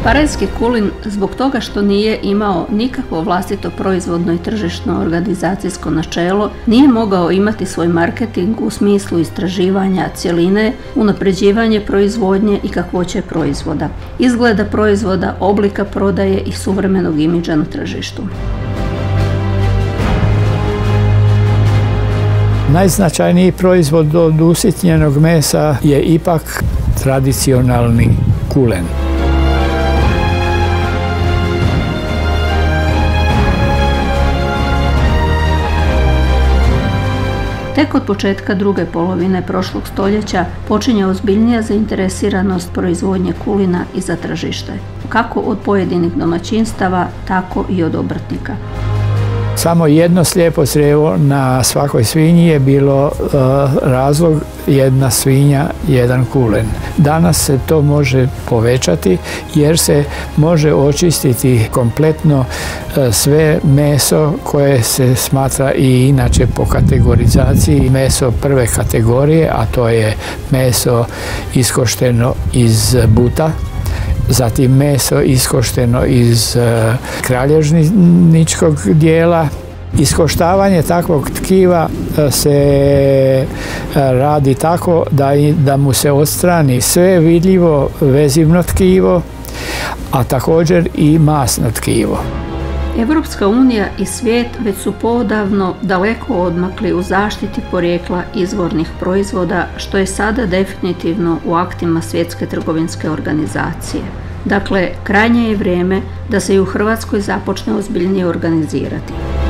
Baranjski kulin, zbog toga što nije imao nikakvo vlastito proizvodno i tržišno organizacijsko načelo, nije mogao imati svoj marketing u smislu istraživanja cjeline, unapređivanje proizvodnje i kakvoće proizvoda, izgleda proizvoda, oblika prodaje i suvremenog imidža na tržištu. Najznačajniji proizvod od usitnjenog mesa je ipak tradicionalni kulen. Tek od početka druge polovine prošlog stoljeća počinje ozbiljnija zainteresiranost proizvodnje kulina i za tržište, kako od pojedinih domaćinstava, tako i od obrtnika. Samo jedno slijepo crijevo na svakoj svinji je bilo razlog jedna svinja, jedan kulen. Danas se to može povećati jer se može očistiti kompletno sve meso koje se smatra i inače po kategorizaciji meso prve kategorije, a to je meso iskošteno iz buta. Zatim meso iskošteno iz kralježničkog dijela. Iskoštavanje takvog tkiva se radi tako da mu se odstrani sve vidljivo vezivno tkivo, a također i masno tkivo. Europska unija i svijet već su poodavno daleko odmakli u zaštiti porijekla izvornih proizvoda, što je sada definitivno u aktima Svjetske trgovinske organizacije. Dakle, krajnje je vrijeme da se i u Hrvatskoj započne ozbiljnije organizirati.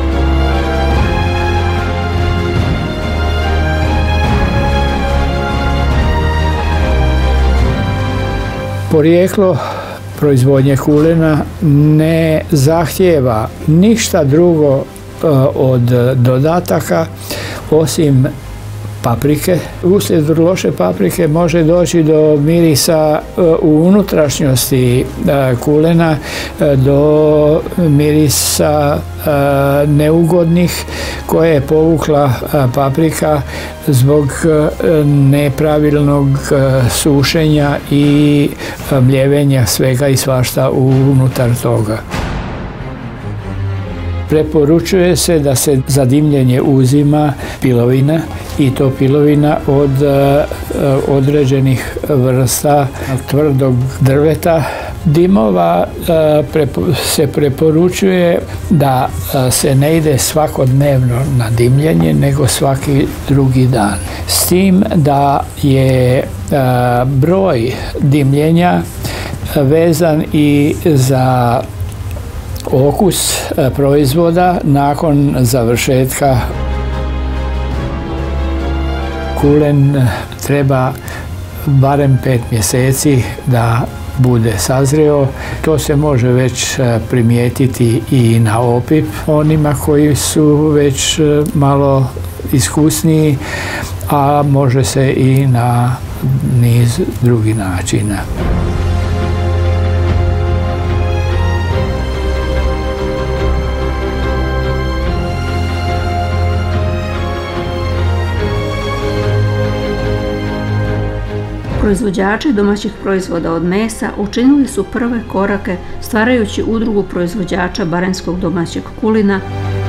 Porijeklo proizvodnje kulena ne zahtijeva ništa drugo od dodataka osim paprike. Uslijed loše paprike može doći do mirisa u unutrašnjosti kulena, do mirisa neugodnih koje je povukla paprika zbog nepravilnog sušenja i mljevenja svega i svašta unutar toga. Preporučuje se da se za dimljenje uzima pilovina i to pilovina od određenih vrsta tvrdog drveta. Dimova se preporučuje da se ne ide svakodnevno na dimljenje, nego svaki drugi dan. S tim da je broj dimljenja vezan i za okus proizvoda nakon završetka. Kulen treba barem 5 mjeseci da bude sazreo. To se može već primijetiti i na opip onima koji su već malo iskusniji, a može se i na niz drugih načina. Proizvođači domaćih proizvoda od mesa učinili su prve korake stvarajući udrugu proizvođača baranjskog domaćeg kulina.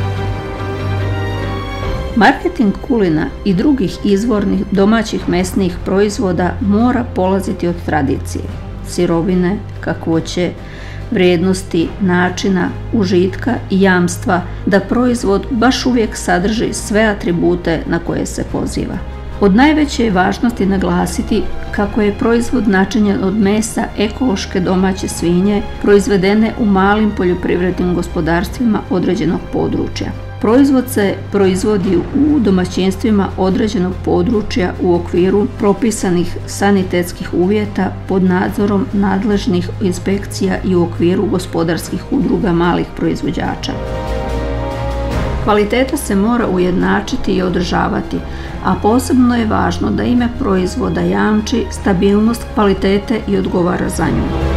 Marketing kulina i drugih izvornih domaćih mesnih proizvoda mora polaziti od tradicije, sirovine, kakvoće, vrijednosti, načina, užitka i jamstva da proizvod baš uvijek sadrži sve atribute na koje se poziva. Od najveće je važnosti naglasiti kako je proizvod načinjen od mesa ekološke domaće svinje proizvedene u malim poljoprivrednim gospodarstvima određenog područja. Proizvod se proizvodi u domaćinstvima određenog područja u okviru propisanih sanitetskih uvjeta pod nadzorom nadležnih inspekcija i u okviru gospodarskih udruga malih proizvođača. Kvaliteta se mora ujednačiti i održavati, a posebno je važno da ime proizvoda jamči stabilnost kvalitete i odgovara za nju.